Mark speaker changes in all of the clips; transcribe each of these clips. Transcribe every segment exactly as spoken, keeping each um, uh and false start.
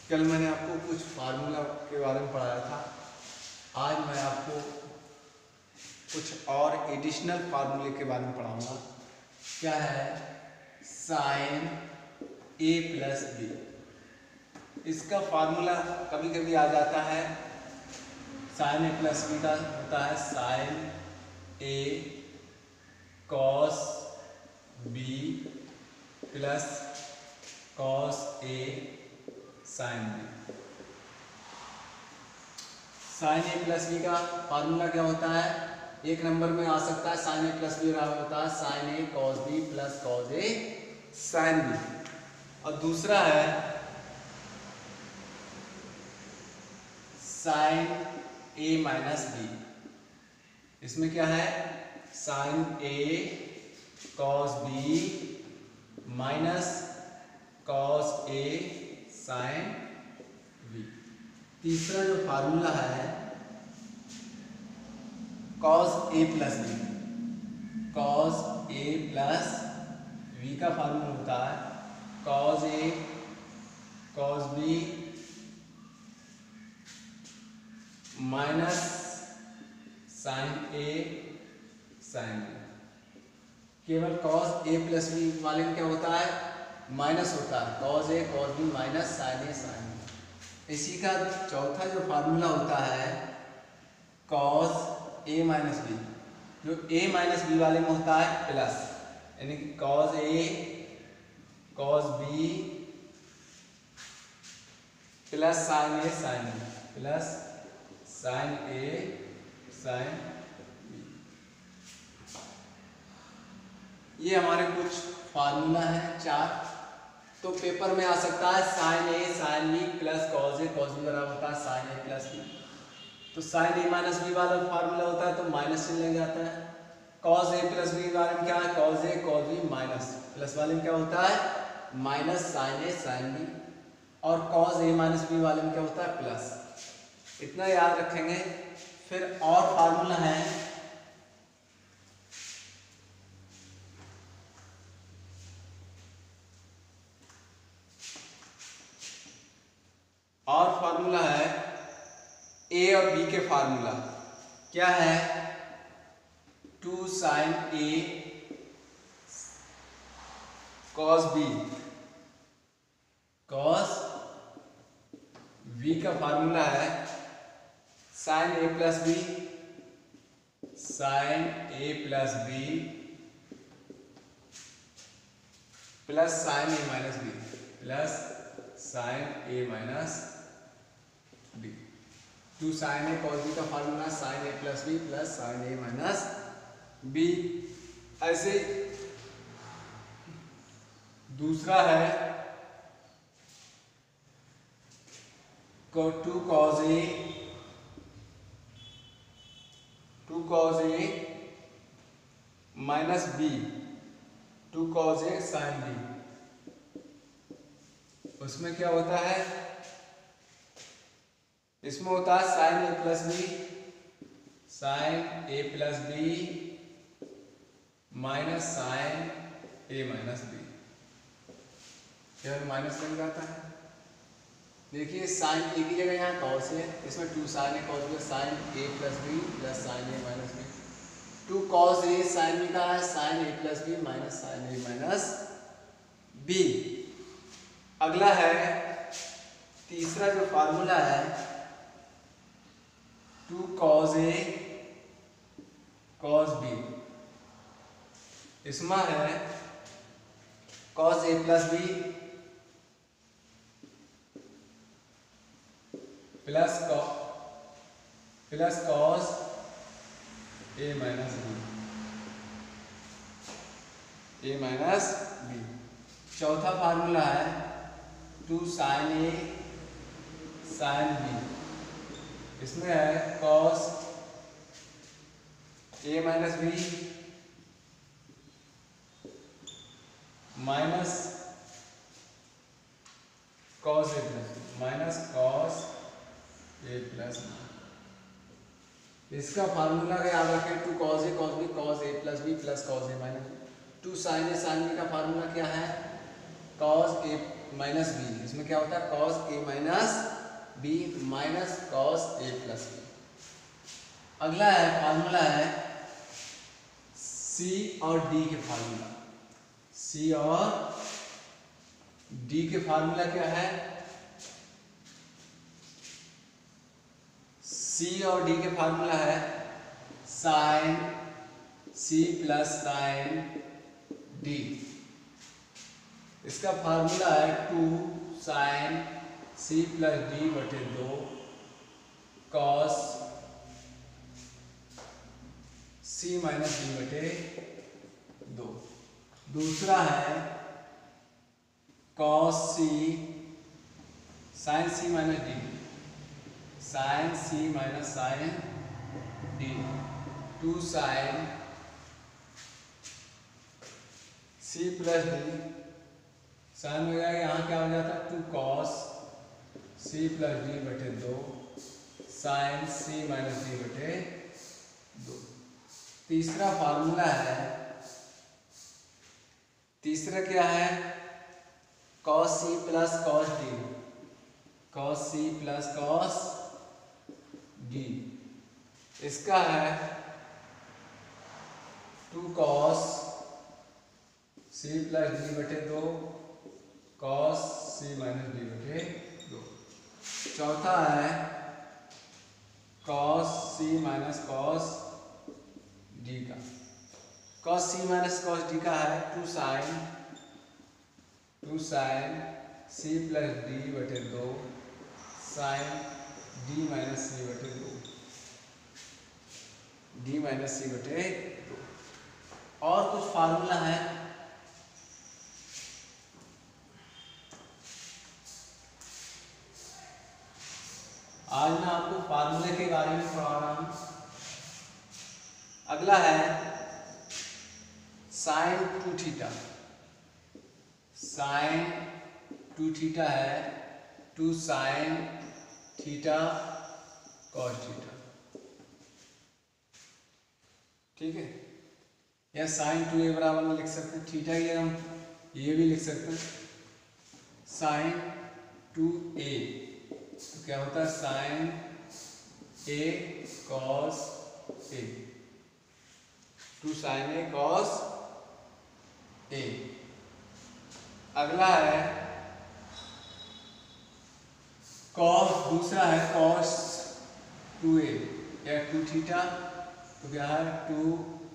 Speaker 1: कल मैंने आपको कुछ फार्मूला के बारे में पढ़ाया था। आज मैं आपको कुछ और एडिशनल फार्मूले के बारे में पढ़ाऊंगा। क्या है? Sine A plus B. इसका फार्मूला कभी कभी आ जाता है, साइन ए प्लस बी का होता है sine A cos B plus cos A sine B. Sine A plus B का फार्मूला क्या होता है? एक नंबर में आ सकता है साइन ए प्लस बी होता है sine A cos B plus cos A sine B, और दूसरा है साइन ए माइनस बी। इसमें क्या है? Sine A cos B minus cos A sine B. तीसरा जो फार्मूला है cos A plus B. Cos A plus B का फार्मूला होता है cos A cos B minus sine A sine B. केवल कॉस ए प्लस बी वाले में क्या होता है? माइनस होता है, cos A cos B minus sine A sine B. इसी का चौथा जो फार्मूला होता है कॉस ए माइनस बी। जो ए माइनस बी वाले में होता है प्लस, यानी कि cos A cos B plus sine A sine B plus sine A sine B. ये हमारे कुछ फार्मूला है चार। तो पेपर में आ सकता है sine A sine B plus cos A cos B बराबर होता है साइन ए प्लस बी। तो साइन ए माइनस बी वाला फार्मूला होता है तो माइनस चिन्ह लग जाता है। कॉस ए प्लस बी वाले में क्या है? Cos A cos B minus, plus वाले में क्या होता है? Minus sine A sine B. और कॉस ए माइनस बी वाले में क्या होता है? प्लस। इतना याद रखेंगे। फिर और फार्मूला है और फार्मूला है ए और बी के फार्मूला। क्या है? Two sine A cos B. Cos B का फार्मूला है sine A plus B sine A plus B plus sine A minus B plus sine A minus B. Two sine A cos B का formula sine A plus B plus sine A minus B. ऐसे दूसरा है two cos A two cos A minus B two cos A sine B. उसमें क्या होता है? इसमें होता है sine A plus B sine A plus B minus sine A minus B. केवल माइनस लग जाता है। देखिए साइन ए की जगह यहाँ कॉस है, इसमें two sine A cos B sine A plus B plus sine A minus B. Two cos A sine B का है sine A plus B minus sine A minus B. अगला है तीसरा जो फार्मूला है two cos A cos B. इसमें है cos A plus B plus cos plus cos A minus B A minus B. चौथा फार्मूला है two sine A sine B. इसमें है cos A minus B minus cos A plus minus cos A plus. इसका formula का याद रखें two cos A cos B cos A plus B plus cos A minus. Two sine A sine B का formula क्या है? Cos A minus B, इसमें क्या होता है cos A minus B minus cos A plus B. अगला है formula है सी और डी के फार्मूला। सी और डी के फार्मूला क्या है? सी और डी के फार्मूला है sine C plus sine D. इसका फार्मूला है two sine C plus D बटे दो कॉस सी माइनस डी बटे दो। दूसरा है cos C sine C minus D, sine C minus sine D, two sine C plus D, sine हो जाएगा यहाँ क्या हो जाता है two cos C plus D बटे दो साइन सी माइनस डी बटे दो। तीसरा फार्मूला है, तीसरा क्या है cos C plus cos D, cos C plus cos D. इसका है two cos C plus D बटे दो कॉस सी माइनस डी बटे दो। चौथा है cos C minus cos D का, cos C minus cos D का है two sine two sine C plus D बटे दो साइन डी माइनस सी बटे दो, डी माइनस सी बटे दो। और कुछ फार्मूला है आज मैं आपको फार्मूले के बारे में पढ़ा रहा हूं। अगला है sine two theta, sine two theta है two sine theta cos theta, ठीक है। या साइन टू ए बराबर में लिख सकते हैं, थीटा ये हम ये भी लिख सकते हैं साइन टू ए, तो क्या होता है sine A cos A, two sine A cos A. अगला है कॉस, दूसरा है कॉस टू ए या टू थीटा, तो क्या है two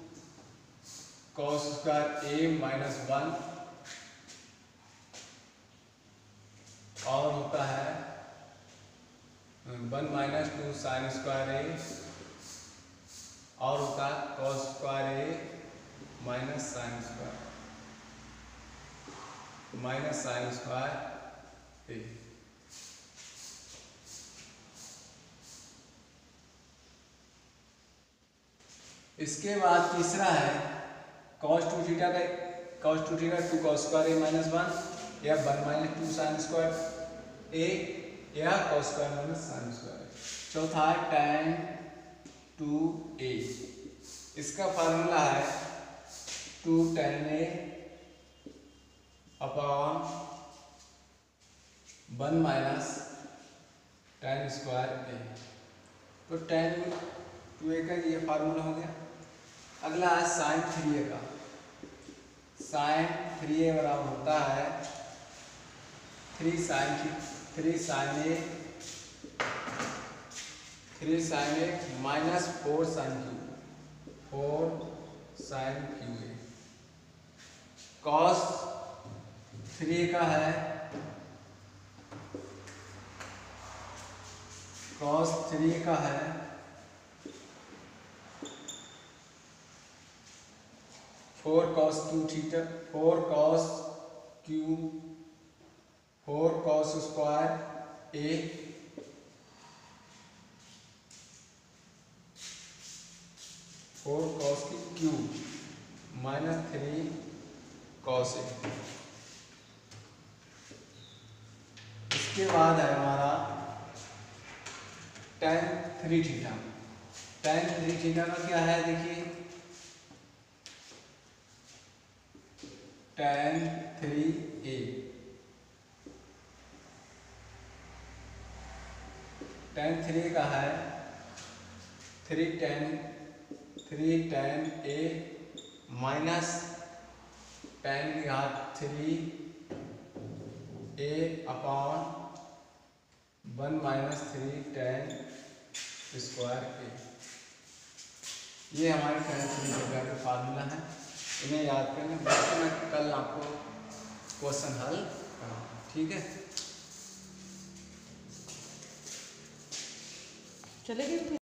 Speaker 1: cos square A minus one, और होता है one minus two sine square A, और होता है cos square A minus sine square minus sine square A. इसके बाद तीसरा है कॉस टू थीटा का, cos two theta two cos square A minus one, या one minus two sine square A, या cos square minus sine square. चौथा है tan two A, इसका फार्मूला है to tan A upon one minus tan square A. तो tan two ए का ये formula हो गया। अगला है साइन थ्री ए का, साइन थ्री ए बराबर होता है three sine three sine A three sine A minus four sine cube, four sine cube A. Cos three का है कॉस थ्री का है four cos cube theta, four cos cube four cos square A four cos की cube minus three cos A. इसके बाद है हमारा tan three theta. Tan three theta का क्या है देखिए, tan three A tan three का है three ten three tan A minus tan की घात three A upon one minus three tan square A. ये हमारे टेन थ्री जगह के फार्मूला है, इन्हें याद करना। बाकी मैं कल आपको क्वेश्चन हल कराऊंगा, ठीक है।
Speaker 2: चलेगी।